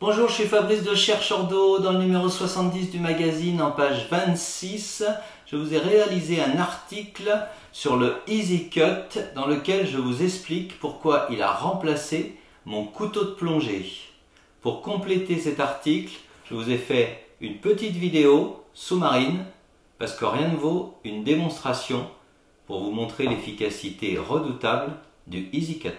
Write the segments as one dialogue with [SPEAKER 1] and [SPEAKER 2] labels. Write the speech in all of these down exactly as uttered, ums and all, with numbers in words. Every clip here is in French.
[SPEAKER 1] Bonjour, je suis Fabrice de Chercheur d'eau. Dans le numéro soixante-dix du magazine, en page vingt-six, je vous ai réalisé un article sur le Easy Cut dans lequel je vous explique pourquoi il a remplacé mon couteau de plongée. Pour compléter cet article, je vous ai fait une petite vidéo sous-marine parce que rien ne vaut une démonstration pour vous montrer l'efficacité redoutable du Easy Cut.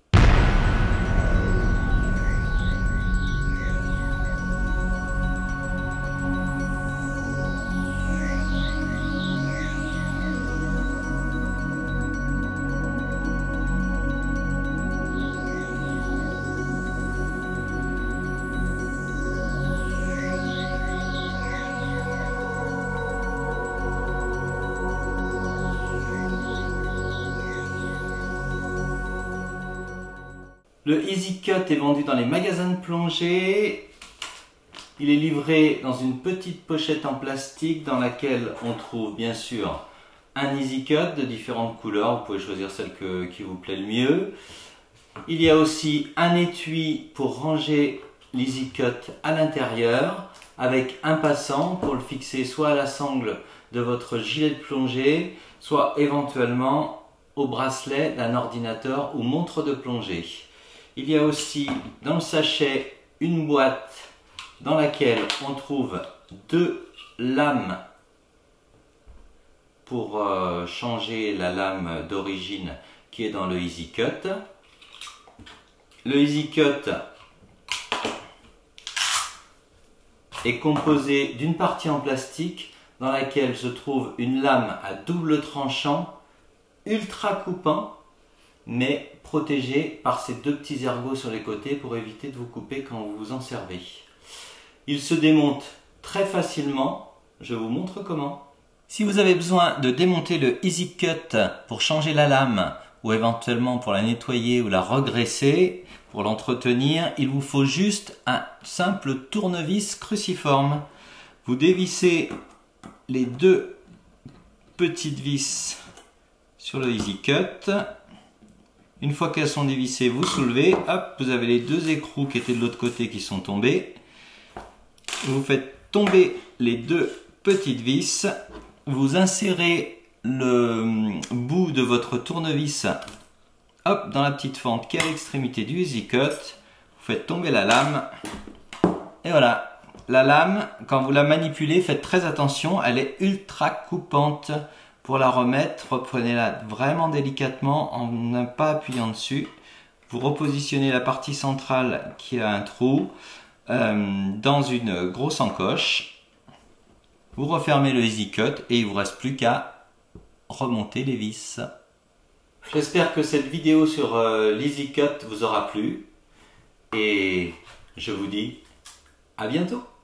[SPEAKER 1] Le Easy Cut est vendu dans les magasins de plongée. Il est livré dans une petite pochette en plastique dans laquelle on trouve bien sûr un Easy Cut de différentes couleurs. Vous pouvez choisir celle que, qui vous plaît le mieux. Il y a aussi un étui pour ranger l'Easy Cut à l'intérieur avec un passant pour le fixer soit à la sangle de votre gilet de plongée, soit éventuellement au bracelet d'un ordinateur ou montre de plongée. Il y a aussi dans le sachet une boîte dans laquelle on trouve deux lames pour euh, changer la lame d'origine qui est dans le Easy Cut. Le Easy Cut est composé d'une partie en plastique dans laquelle se trouve une lame à double tranchant ultra coupant, mais protégé par ces deux petits ergots sur les côtés pour éviter de vous couper quand vous vous en servez. Il se démonte très facilement, je vous montre comment. Si vous avez besoin de démonter le Easy Cut pour changer la lame ou éventuellement pour la nettoyer ou la regresser, pour l'entretenir, il vous faut juste un simple tournevis cruciforme. Vous dévissez les deux petites vis sur le Easy Cut. Une fois qu'elles sont dévissées, vous soulevez, hop, vous avez les deux écrous qui étaient de l'autre côté qui sont tombés. Vous faites tomber les deux petites vis, vous insérez le bout de votre tournevis hop, dans la petite fente qui est à l'extrémité du Easy Cut. Vous faites tomber la lame et voilà. La lame, quand vous la manipulez, faites très attention, elle est ultra coupante. Pour la remettre, reprenez-la vraiment délicatement en ne pas appuyant dessus. Vous repositionnez la partie centrale qui a un trou euh, dans une grosse encoche. Vous refermez le Easy Cut et il ne vous reste plus qu'à remonter les vis. J'espère que cette vidéo sur euh, l'Easy Cut vous aura plu et je vous dis à bientôt.